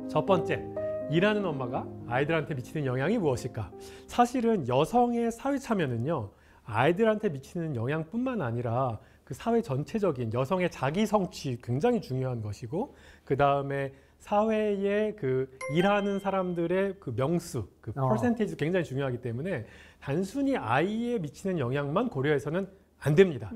첫 번째, 일하는 엄마가 아이들한테 미치는 영향이 무엇일까? 사실은 여성의 사회 참여는요, 아이들한테 미치는 영향뿐만 아니라 그 사회 전체적인 여성의 자기 성취 굉장히 중요한 것이고, 그 다음에 사회의 그 일하는 사람들의 그 명수, 그 퍼센테이지 굉장히 중요하기 때문에 단순히 아이에 미치는 영향만 고려해서는 안 됩니다.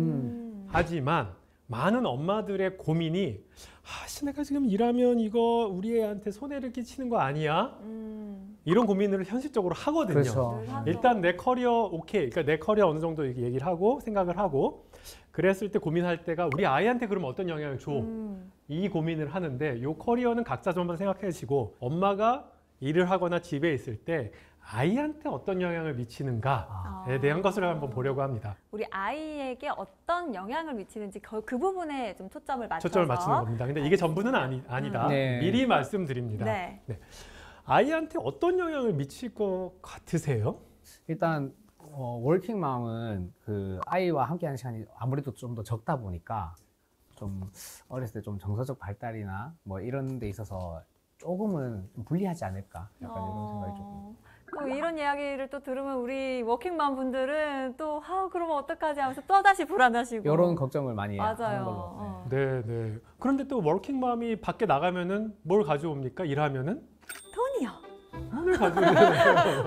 하지만 많은 엄마들의 고민이 내가 지금 일하면 이거 우리 애한테 손해를 끼치는 거 아니야? 이런 고민을 현실적으로 하거든요. 그렇죠. 일단 내 커리어 오케이, 그러니까 내 커리어 어느 정도 얘기를 하고 생각을 하고 그랬을 때 고민할 때가 우리 아이한테 그러면 어떤 영향을 줘? 이 고민을 하는데 이 커리어는 각자 좀 한번 생각해주시고 엄마가 일을 하거나 집에 있을 때 아이한테 어떤 영향을 미치는가에 대한 것을 한번 보려고 합니다. 우리 아이에게 어떤 영향을 미치는지 그 부분에 좀 초점을 맞추는 겁니다. 근데 이게 전부는 아니다. 네. 미리 말씀드립니다. 네. 네. 아이한테 어떤 영향을 미칠 것 같으세요? 일단 워킹맘은 그 아이와 함께하는 시간이 아무래도 좀 더 적다 보니까 좀 어렸을 때 좀 정서적 발달이나 뭐 이런 데 있어서 조금은 좀 불리하지 않을까 약간 이런 생각이 조금. 또 이런 이야기를 또 들으면 우리 워킹맘 분들은 또 그러면 어떡하지 하면서 또다시 불안하시고 이런 걱정을 많이 하는 맞아요. 걸로. 네. 그런데 또 워킹맘이 밖에 나가면은 뭘 가져옵니까? 일하면은? 돈이요. 돈을 가져오잖아요.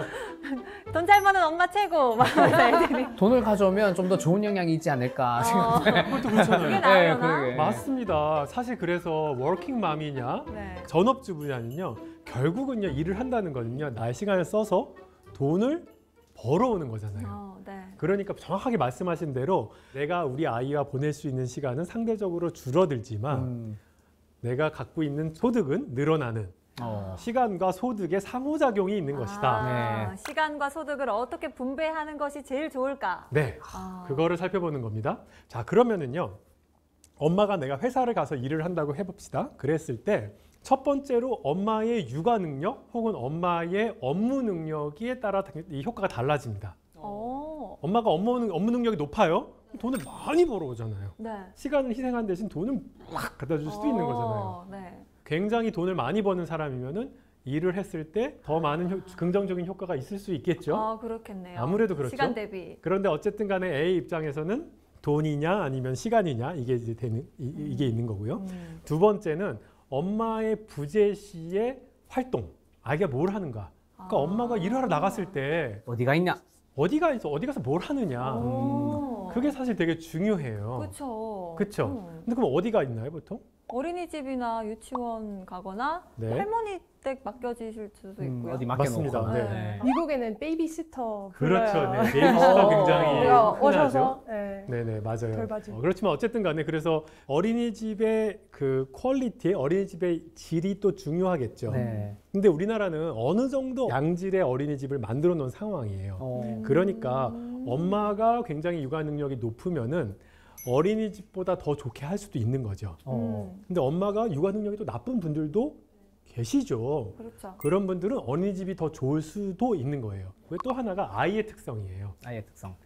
돈 잘 버는 엄마 최고. 막 애들이. 돈을 가져오면 좀 더 좋은 영향이 있지 않을까 생각해요. 그것도 그렇잖아요. 그게 나으려나? 그러게. 맞습니다. 사실 그래서 워킹맘이냐 네. 전업주부냐는요 결국은요 일을 한다는 거는요 나의 시간을 써서 돈을 벌어오는 거잖아요. 네. 그러니까 정확하게 말씀하신 대로 내가 우리 아이와 보낼 수 있는 시간은 상대적으로 줄어들지만 내가 갖고 있는 소득은 늘어나는 시간과 소득의 상호작용이 있는 것이다. 네. 시간과 소득을 어떻게 분배하는 것이 제일 좋을까? 네, 그거를 살펴보는 겁니다. 자, 그러면은요 엄마가 내가 회사를 가서 일을 한다고 해봅시다. 그랬을 때 첫 번째로 엄마의 육아 능력 혹은 엄마의 업무 능력에 따라 이 효과가 달라집니다. 엄마가 업무 능력이 높아요? 돈을 많이 벌어오잖아요. 네. 시간을 희생한 대신 돈을 막 갖다 줄 수도 있는 거잖아요. 네. 굉장히 돈을 많이 버는 사람이면은 일을 했을 때 더 많은 긍정적인 효과가 있을 수 있겠죠. 그렇겠네요. 아무래도 그렇죠. 시간 대비. 그런데 어쨌든 간에 A 입장에서는 돈이냐 아니면 시간이냐 이게 이제 이게 있는 거고요. 두 번째는 엄마의 부재 시의 활동. 아이가 뭘 하는가. 그러니까 엄마가 일을 하러 나갔을 때 어디가 있냐? 어디 가서 뭘 하느냐. 그게 사실 되게 중요해요. 그렇죠. 그렇죠. 근데 그럼 어디가 있나요, 보통? 어린이집이나 유치원 가거나 네. 할머니 댁 맡겨지실 수도 있고요. 어디 맞습니다. 맡겨놓고. 네. 네. 미국에는 베이비시터 그렇죠. 불러요. 네. 베이비시터 굉장히 우리가 흔하죠. 오셔서 네. 네네, 맞아요. 돌봐주고. 그렇지만 어쨌든 간에 그래서 어린이집의 그 퀄리티, 어린이집의 질이 또 중요하겠죠. 네. 근데 우리나라는 어느 정도 양질의 어린이집을 만들어 놓은 상황이에요. 그러니까 엄마가 굉장히 육아 능력이 높으면은 어린이집보다 더 좋게 할 수도 있는 거죠. 근데 엄마가 육아 능력이 또 나쁜 분들도 계시죠. 그렇죠. 그런 분들은 어린이집이 더 좋을 수도 있는 거예요. 왜 또 하나가 아이의 특성이에요. 아이의 특성.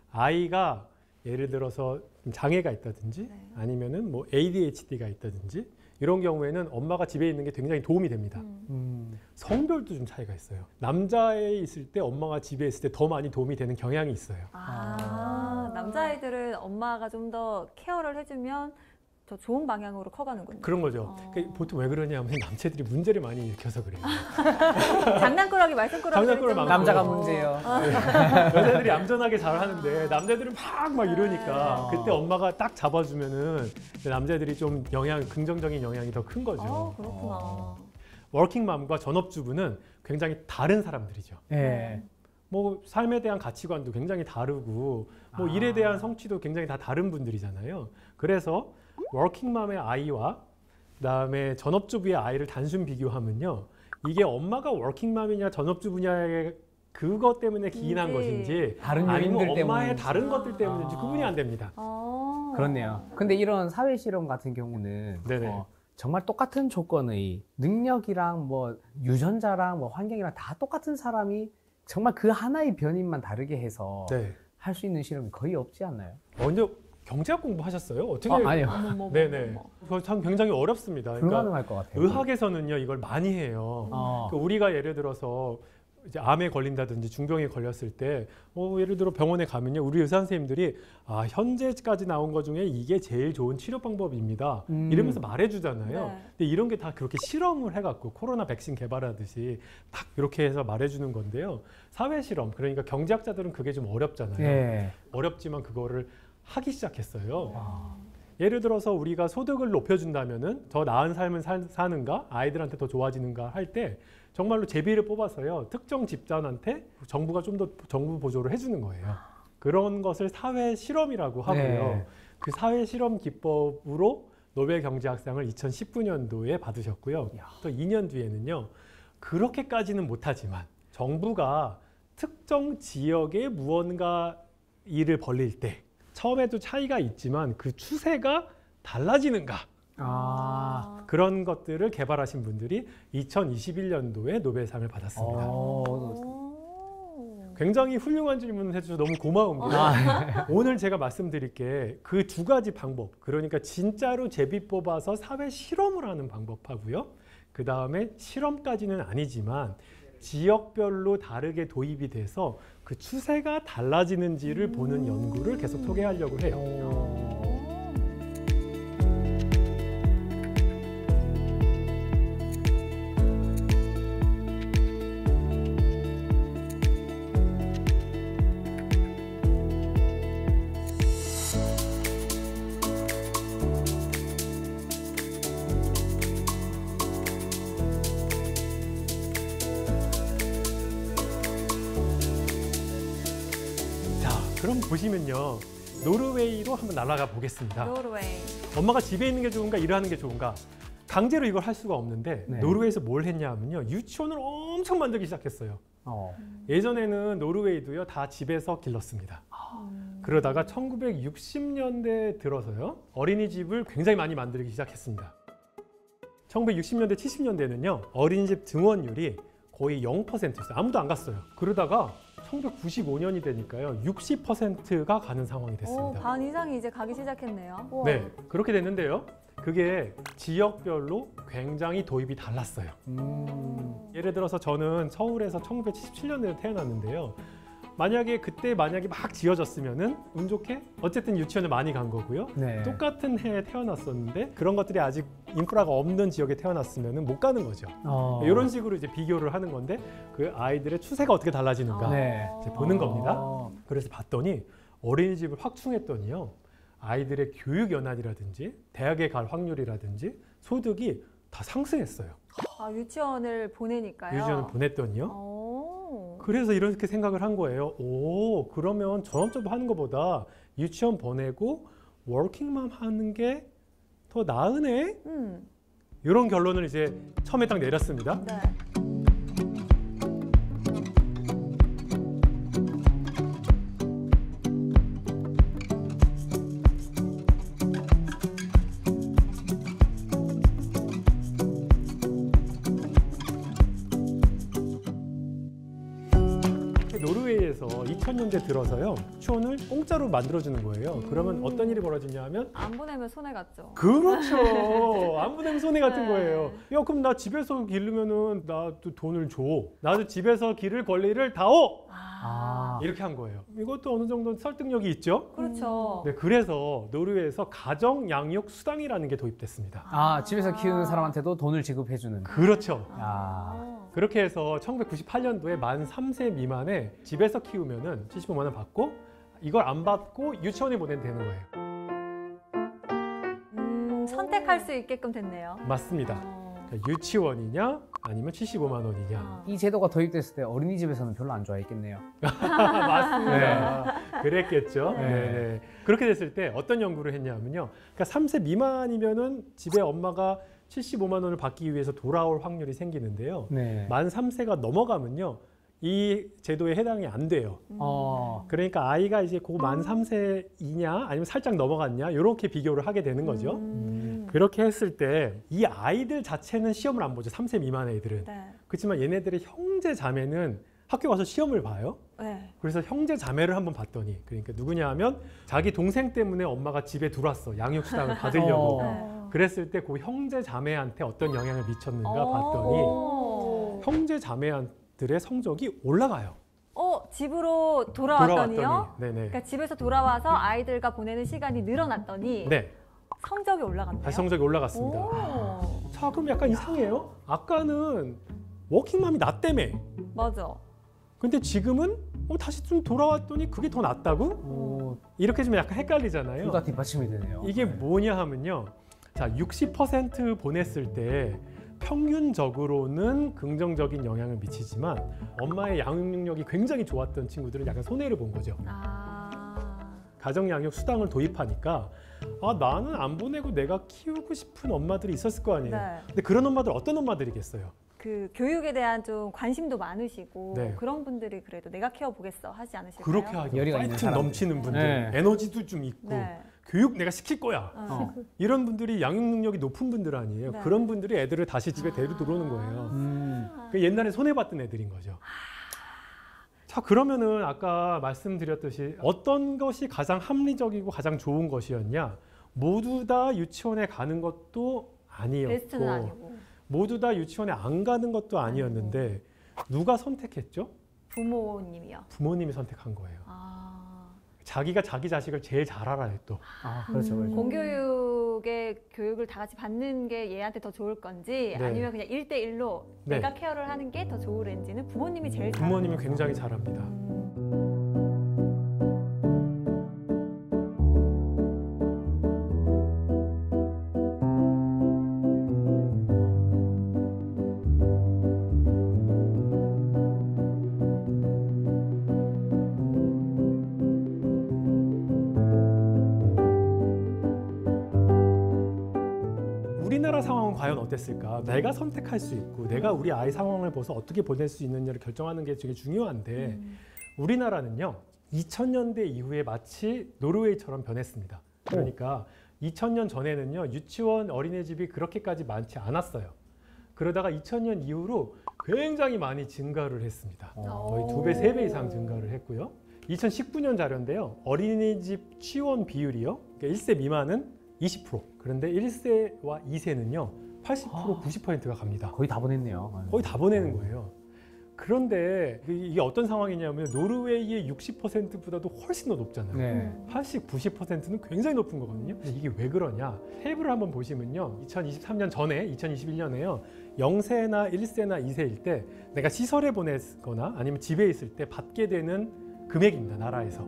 아이가 예를 들어서 장애가 있다든지 아니면은 뭐 ADHD가 있다든지 이런 경우에는 엄마가 집에 있는 게 굉장히 도움이 됩니다. 성별도 좀 차이가 있어요. 남자애 있을 때 엄마가 집에 있을 때 더 많이 도움이 되는 경향이 있어요. 남자아이들은 엄마가 좀 더 케어를 해주면 더 좋은 방향으로 커가는군요. 그런 거죠. 그러니까 보통 왜 그러냐면 남자들이 문제를 많이 일으켜서 그래요. 장난꾸러기 말썽꾸러기 장난꾸러기 많고. 남자가 문제예요. 여자들이 얌전하게 잘 하는데 남자들은 막 이러니까 그때 엄마가 딱 잡아주면은 남자들이 좀 긍정적인 영향이 더 큰 거죠. 그렇구나. 워킹맘과 전업주부는 굉장히 다른 사람들이죠. 네. 뭐 삶에 대한 가치관도 굉장히 다르고 뭐 일에 대한 성취도 굉장히 다 다른 분들이잖아요. 그래서 워킹맘의 아이와 그다음에 전업주부의 아이를 단순 비교하면요. 이게 엄마가 워킹맘이냐 전업주부냐의 그것 때문에 기인한 것인지 다른 아니면 요인들 엄마의 때문인지. 다른 것들 때문인지 구분이 안 됩니다. 그렇네요. 근데 이런 사회 실험 같은 경우는 네네. 정말 똑같은 조건의 능력이랑 뭐 유전자랑 뭐 환경이랑 다 똑같은 사람이 정말 그 하나의 변인만 다르게 해서 네. 할 수 있는 실험이 거의 없지 않나요? 경제학 공부하셨어요? 어떻게? 아니요. 어머머머. 네네. 그거 참 굉장히 어렵습니다. 그러니까 불가능할 것 같아요. 의학에서는요 이걸 많이 해요. 그러니까 우리가 예를 들어서 이제 암에 걸린다든지 중병에 걸렸을 때 예를 들어 병원에 가면요 우리 의사 선생님들이 현재까지 나온 것 중에 이게 제일 좋은 치료 방법입니다 이러면서 말해주잖아요. 네. 근데 이런 게 다 그렇게 실험을 해갖고 코로나 백신 개발하듯이 딱 이렇게 해서 말해주는 건데요. 사회 실험 그러니까 경제학자들은 그게 좀 어렵잖아요. 예. 어렵지만 그거를 하기 시작했어요. 예를 들어서 우리가 소득을 높여준다면은 더 나은 삶을 사는가, 아이들한테 더 좋아지는가 할 때 정말로 제비를 뽑아서요 특정 집단한테 정부가 좀 더 정부 보조를 해주는 거예요. 그런 것을 사회 실험이라고 하고요. 네. 그 사회 실험 기법으로 노벨 경제학상을 2019년도에 받으셨고요. 또 2년 뒤에는요 그렇게까지는 못하지만 정부가 특정 지역에 무언가 일을 벌릴 때 처음에도 차이가 있지만 그 추세가 달라지는가 그런 것들을 개발하신 분들이 2021년도에 노벨상을 받았습니다. 굉장히 훌륭한 질문을 해주셔서 너무 고마운데요. 오늘 제가 말씀드릴 게 그 두 가지 방법, 그러니까 진짜로 제비 뽑아서 사회 실험을 하는 방법하고요. 그 다음에 실험까지는 아니지만 지역별로 다르게 도입이 돼서 그 추세가 달라지는지를 보는 연구를 계속 소개하려고 해요. 그럼 보시면요 노르웨이로 한번 날아가 보겠습니다. 노르웨이. 엄마가 집에 있는 게 좋은가 일하는 게 좋은가 강제로 이걸 할 수가 없는데 네. 노르웨이에서 뭘 했냐 하면요 유치원을 엄청 만들기 시작했어요. 예전에는 노르웨이도요 다 집에서 길렀습니다. 그러다가 1960년대 들어서요 어린이집을 굉장히 많이 만들기 시작했습니다. 1960년대 70년대는요 어린이집 등원율이 거의 0%였어요. 아무도 안 갔어요. 그러다가 1995년이 되니까요 60%가 가는 상황이 됐습니다. 반 이상이 이제 가기 시작했네요. 우와. 네, 그렇게 됐는데요. 그게 지역별로 굉장히 도입이 달랐어요. 예를 들어서 저는 서울에서 1977년에 태어났는데요. 만약에 막 지어졌으면은 운 좋게 어쨌든 유치원을 많이 간 거고요. 네. 똑같은 해에 태어났었는데 그런 것들이 아직 인프라가 없는 지역에 태어났으면은 못 가는 거죠. 이런 식으로 이제 비교를 하는 건데 그 아이들의 추세가 어떻게 달라지는가 네. 이제 보는 겁니다. 그래서 봤더니 어린이집을 확충했더니요. 아이들의 교육 연한이라든지 대학에 갈 확률이라든지 소득이 다 상승했어요. 유치원을 보내니까요. 유치원을 보냈더니요. 그래서 이렇게 생각을 한 거예요. 그러면 전업주부 하는 것보다 유치원 보내고 워킹맘 하는 게 더 나으네? 이런 결론을 이제 처음에 딱 내렸습니다. 네. 노르웨이에서 2000년대 들어서요 유치원을 공짜로 만들어주는 거예요. 그러면 어떤 일이 벌어지냐 하면 안 보내면 손해 같죠. 그렇죠. 안 보내면 손해 같은 네. 거예요. 야 그럼 나 집에서 기르면은 나도 돈을 줘. 나도 집에서 기를 권리를 다오. 이렇게 한 거예요. 이것도 어느 정도 설득력이 있죠. 그렇죠. 네, 그래서 노르웨이에서 가정 양육 수당이라는 게 도입됐습니다. 집에서 키우는 사람한테도 돈을 지급해주는. 그렇죠. 아. 그렇게 해서 1998년도에 만 3세 미만에 집에서 키우면은 75만 원 받고 이걸 안 받고 유치원에 보내면 되는 거예요. 선택할 수 있게끔 됐네요. 맞습니다. 그러니까 유치원이냐 아니면 75만 원이냐. 이 제도가 도입됐을 때 어린이집에서는 별로 안 좋아했겠네요. 맞습니다. 그랬겠죠. 네. 네. 그렇게 됐을 때 어떤 연구를 했냐면요. 그러니까 3세 미만이면은 집에 엄마가 75만 원을 받기 위해서 돌아올 확률이 생기는데요. 네. 만 3세가 넘어가면요. 이 제도에 해당이 안 돼요. 그러니까 아이가 이제 그 만 3세이냐 아니면 살짝 넘어갔냐 이렇게 비교를 하게 되는 거죠. 그렇게 했을 때 이 아이들 자체는 시험을 안 보죠. 3세 미만 애들은. 네. 그렇지만 얘네들의 형제 자매는 학교 가서 시험을 봐요. 네. 그래서 형제 자매를 한번 봤더니 그러니까 누구냐 하면 자기 동생 때문에 엄마가 집에 들어왔어. 양육수당을 받으려고. 어. 그랬을 때 그 형제 자매한테 어떤 영향을 미쳤는가 봤더니 오. 형제 자매들의 성적이 올라가요. 집으로 돌아왔더니요? 돌아왔더니. 네네. 그러니까 집에서 돌아와서 아이들과 보내는 시간이 늘어났더니 네. 성적이 올라갔네요. 다시 성적이 올라갔습니다. 오. 자, 그럼 약간 이상해요. 아까는 워킹맘이 낫다며. 맞아. 근데 지금은 다시 좀 돌아왔더니 그게 더 낫다고? 오, 이렇게 좀 약간 헷갈리잖아요. 둘 다 뒷받침이 되네요. 이게 네. 뭐냐 하면요. 자, 60% 보냈을 때 평균적으로는 긍정적인 영향을 미치지만 엄마의 양육 능력이 굉장히 좋았던 친구들은 약간 손해를 본 거죠. 가정 양육 수당을 도입하니까 나는 안 보내고 내가 키우고 싶은 엄마들이 있었을 거 아니에요. 네. 근데 그런 엄마들 어떤 엄마들이겠어요? 그 교육에 대한 좀 관심도 많으시고 네. 그런 분들이 그래도 내가 키워보겠어 하지 않으실까요? 그렇게 하기 열의가 있는 파이팅 사람들. 넘치는 분들, 네. 에너지도 좀 있고 네. 교육 내가 시킬 거야. 어. 이런 분들이 양육 능력이 높은 분들 아니에요. 네. 그런 분들이 애들을 다시 집에 데리고 들어오는 거예요. 그 옛날에 손해봤던 애들인 거죠. 자, 그러면은 아까 말씀드렸듯이 어떤 것이 가장 합리적이고 가장 좋은 것이었냐? 모두 다 유치원에 가는 것도 베스트는 아니었고 아니고 모두 다 유치원에 안 가는 것도 아니었는데 누가 선택했죠? 부모님이요. 부모님이 선택한 거예요. 아. 자기가 자기 자식을 제일 잘 알아요 또. 아, 그렇죠, 그렇죠. 공교육의 교육을 다 같이 받는 게 얘한테 더 좋을 건지 네. 아니면 그냥 1대1로 네. 내가 케어를 하는 게 더 좋을는지는 부모님이 제일 잘 부모님이 알아요. 굉장히 잘합니다. 우리나라 상황은 과연 어땠을까? 내가 선택할 수 있고 내가 우리 아이 상황을 봐서 어떻게 보낼 수 있느냐를 결정하는 게 되게 중요한데 우리나라는요 2000년대 이후에 마치 노르웨이처럼 변했습니다. 그러니까 2000년 전에는요 유치원 어린이집이 그렇게까지 많지 않았어요. 그러다가 2000년 이후로 굉장히 많이 증가를 했습니다. 거의 2배, 3배 이상 증가를 했고요. 2019년 자료인데요. 어린이집 취원 비율이요. 그러니까 1세 미만은 20%. 그런데 1세와 2세는요. 80%, 90%가 갑니다. 거의 다 보냈네요. 거의 다 보내는 거예요. 그런데 이게 어떤 상황이냐면 노르웨이의 60%보다도 훨씬 더 높잖아요. 네. 80, 90%는 굉장히 높은 거거든요. 근데 이게 왜 그러냐? 테이블을 한번 보시면요. 2023년 전에 2021년에요. 0세나 1세나 2세일 때 내가 시설에 보냈거나 아니면 집에 있을 때 받게 되는 금액입니다. 나라에서.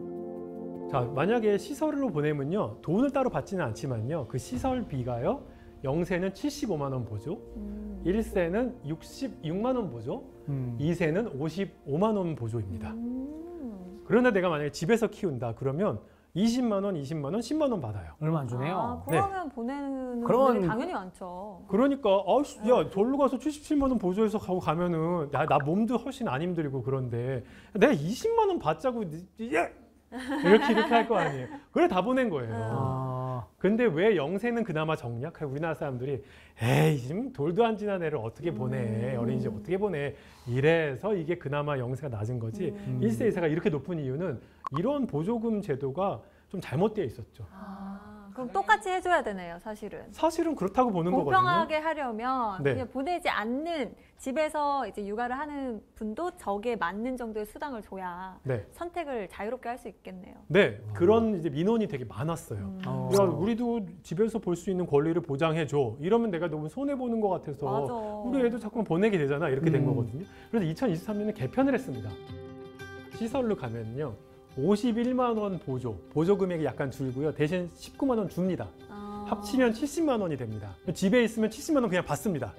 자, 만약에 시설로 보내면요. 돈을 따로 받지는 않지만요. 그 시설비가요. 0세는 75만 원 보조, 1세는 66만 원 보조, 2세는 55만 원 보조입니다. 그런데 내가 만약에 집에서 키운다 그러면 20만 원, 20만 원, 10만 원 받아요. 얼마 안 주네요. 아, 그러면 보내는 그러면- 분들이 당연히 많죠. 그러니까 야 절로 가서 77만 원 보조해서 가면은 나 몸도 훨씬 안 힘들고 그런데 내가 20만 원 받자고 예! 이렇게 할 거 아니에요. 그래 다 보낸 거예요. 아, 근데 왜 0세는 그나마 적냐? 우리나라 사람들이 에이 지금 돌도 안 지난 애를 어떻게 보내? 어린이집 어떻게 보내? 이래서 이게 그나마 0세가 낮은 거지. 1세, 2세가 이렇게 높은 이유는 이런 보조금 제도가 좀 잘못되어 있었죠. 그럼 똑같이 해줘야 되네요, 사실은. 사실은 그렇다고 보는 거거든요. 공평하게 하려면 네. 그냥 보내지 않는 집에서 이제 육아를 하는 분도 저게 맞는 정도의 수당을 줘야 네, 선택을 자유롭게 할 수 있겠네요. 네 그런 이제 민원이 되게 많았어요. 어. 야, 우리도 집에서 볼 수 있는 권리를 보장해줘. 이러면 내가 너무 손해 보는 것 같아서 맞아. 우리 애도 자꾸 보내게 되잖아. 이렇게 된 음. 거거든요. 그래서 2023년에 개편을 했습니다. 시설로 가면요. 51만 원 보조 금액이 약간 줄고요. 대신 19만 원 줍니다. 합치면 70만 원이 됩니다. 집에 있으면 70만 원 그냥 받습니다.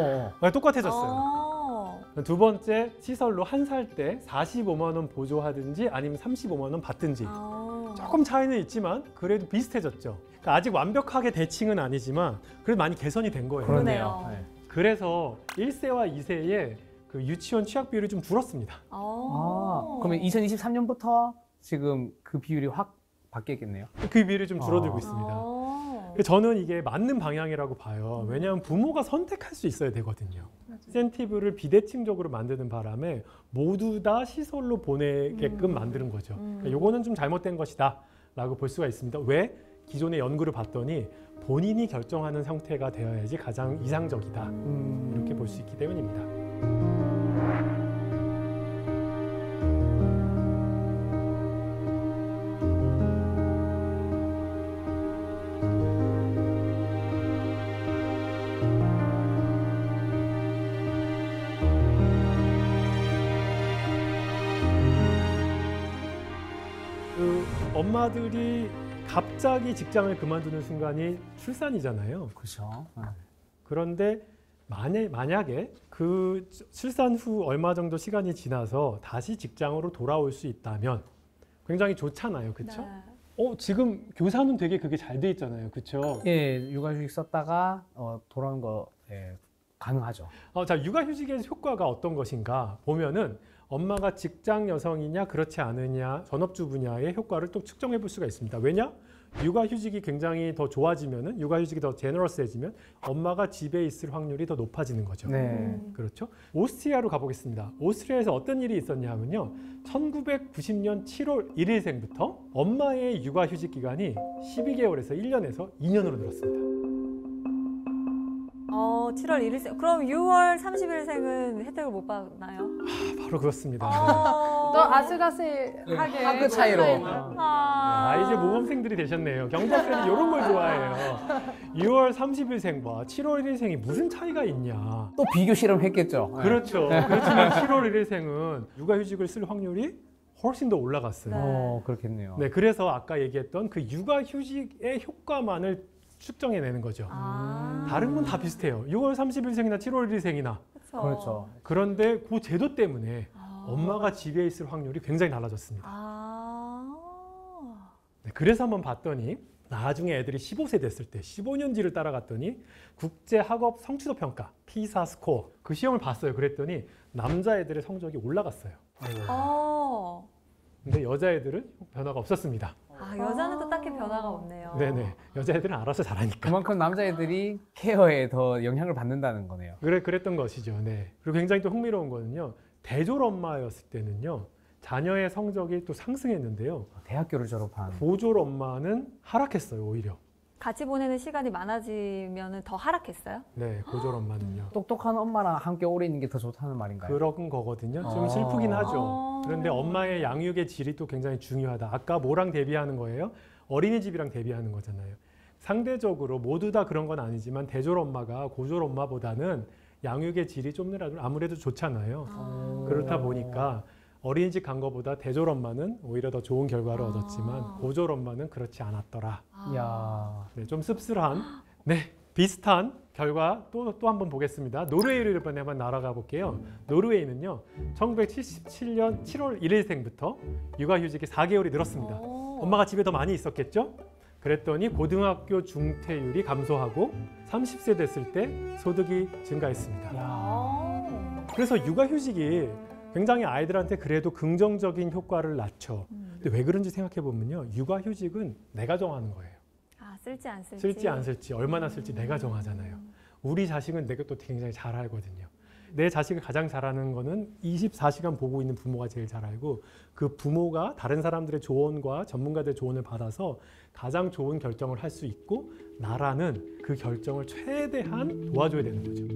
똑같아졌어요. 두 번째 시설로 한 살 때 45만 원 보조하든지 아니면 35만 원 받든지 조금 차이는 있지만 그래도 비슷해졌죠. 그러니까 아직 완벽하게 대칭은 아니지만 그래도 많이 개선이 된 거예요. 그러네요. 네. 그래서 1세와 2세의 그 유치원 취약 비율이 좀 줄었습니다. 아, 그러면 2023년부터 지금 그 비율이 확 바뀌었겠네요. 그 비율이 좀 줄어들고 있습니다. 저는 이게 맞는 방향이라고 봐요. 왜냐하면 부모가 선택할 수 있어야 되거든요. 인센티브를 비대칭적으로 만드는 바람에 모두 다 시설로 보내게끔 만드는 거죠. 그러니까 요거는 좀 잘못된 것이다 라고 볼 수가 있습니다. 왜? 기존의 연구를 봤더니 본인이 결정하는 형태가 되어야지 가장 이상적이다. 이렇게 볼 수 있기 때문입니다. 엄마들이 갑자기 직장을 그만두는 순간이 출산이잖아요. 그렇죠. 그런데 만약에 그 출산 후 얼마 정도 시간이 지나서 다시 직장으로 돌아올 수 있다면 굉장히 좋잖아요. 그렇죠? 네. 지금 교사는 되게 그게 잘 돼 있잖아요. 그렇죠? 예, 육아휴직 썼다가 돌아오는 거 가능하죠. 자, 육아휴직의 효과가 어떤 것인가 보면은 엄마가 직장 여성이냐 그렇지 않으냐 전업주부냐의 효과를 또 측정해 볼 수가 있습니다. 왜냐? 육아휴직이 굉장히 더 좋아지면은 육아휴직이 더 제너러스해지면 엄마가 집에 있을 확률이 더 높아지는 거죠. 네. 그렇죠? 오스트리아로 가보겠습니다. 오스트리아에서 어떤 일이 있었냐 하면요. 1990년 7월 1일생부터 엄마의 육아휴직 기간이 12개월에서 1년에서 2년으로 늘었습니다. 7월 1일생. 그럼 6월 30일생은 혜택을 못 받나요? 바로 그렇습니다. 또 아슬아슬하게 학급 차이로. 이제 모범생들이 되셨네요. 경제학생이 이런 걸 좋아해요. 6월 30일생과 7월 1일생이 무슨 차이가 있냐. 또 비교 실험 했겠죠. 그렇죠. 그렇지만 7월 1일생은 육아휴직을 쓸 확률이 훨씬 더 올라갔어요. 그렇겠네요. 네, 그래서 아까 얘기했던 그 육아휴직의 효과만을 측정해내는 거죠. 다른 건 다 비슷해요. 6월 30일생이나 7월 1일생이나. 그렇죠. 그런데 그 제도 때문에 엄마가 집에 있을 확률이 굉장히 달라졌습니다. 네, 그래서 한번 봤더니 나중에 애들이 15세 됐을 때 15년지를 따라갔더니 국제학업 성취도 평가 피사 스코어 그 시험을 봤어요. 그랬더니 남자애들의 성적이 올라갔어요. 근데 여자애들은 변화가 없었습니다. 여자는 또 딱히 변화가 없네요. 네네. 여자애들은 알아서 잘하니까. 그만큼 남자애들이 케어에 더 영향을 받는다는 거네요. 그랬던 것이죠. 네. 그리고 굉장히 또 흥미로운 거는요. 대졸 엄마였을 때는요. 자녀의 성적이 또 상승했는데요. 대학교를 졸업한. 고졸 엄마는 하락했어요. 오히려. 같이 보내는 시간이 많아지면 더 하락했어요? 네. 고졸 엄마는요. 똑똑한 엄마랑 함께 오래 있는 게 더 좋다는 말인가요? 그런 거거든요. 좀 슬프긴 하죠. 그런데 엄마의 양육의 질이 또 굉장히 중요하다. 아까 뭐랑 대비하는 거예요? 어린이집이랑 대비하는 거잖아요. 상대적으로 모두 다 그런 건 아니지만 대졸 엄마가 고졸 엄마보다는 양육의 질이 좀 아무래도 좋잖아요. 그렇다 보니까 어린이집 간 거보다 대졸 엄마는 오히려 더 좋은 결과를 얻었지만 고졸 엄마는 그렇지 않았더라. 이야. 네, 좀 씁쓸한 비슷한 결과 또 한 번 보겠습니다. 노르웨이를 이번에 한번 날아가 볼게요. 노르웨이는요. 1977년 7월 1일생부터 육아휴직이 4개월이 늘었습니다. 엄마가 집에 더 많이 있었겠죠? 그랬더니 고등학교 중퇴율이 감소하고 30세 됐을 때 소득이 증가했습니다. 그래서 육아휴직이 굉장히 아이들한테 그래도 긍정적인 효과를 낳죠. 근데 왜 그런지 생각해 보면요. 육아휴직은 내가 정하는 거예요. 쓸지 안 쓸지. 쓸지 안 쓸지 얼마나 쓸지 내가 정하잖아요. 우리 자식은 내가 또 굉장히 잘 알거든요. 내 자식을 가장 잘 아는 거는 24시간 보고 있는 부모가 제일 잘 알고 그 부모가 다른 사람들의 조언과 전문가들의 조언을 받아서 가장 좋은 결정을 할 수 있고 나라는 그 결정을 최대한 도와줘야 되는 거죠.